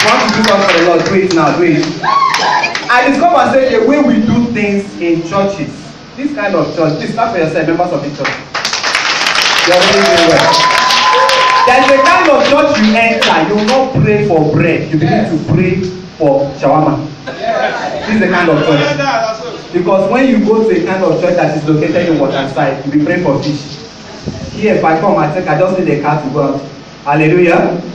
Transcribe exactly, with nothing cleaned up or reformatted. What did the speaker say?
want to do something for the Lord, do it now, do it. I discovered say the way we do things in churches, this kind of church, please clap for yourself, members of the church. You're doing very well. There's a kind of church you enter, you will not pray for bread, you begin to pray for shawarma. This is the kind of church. Because when you go to a kind of church that is located in Waterside, you will pray for fish. Here, if I come, I think I just need a car to go out. Hallelujah.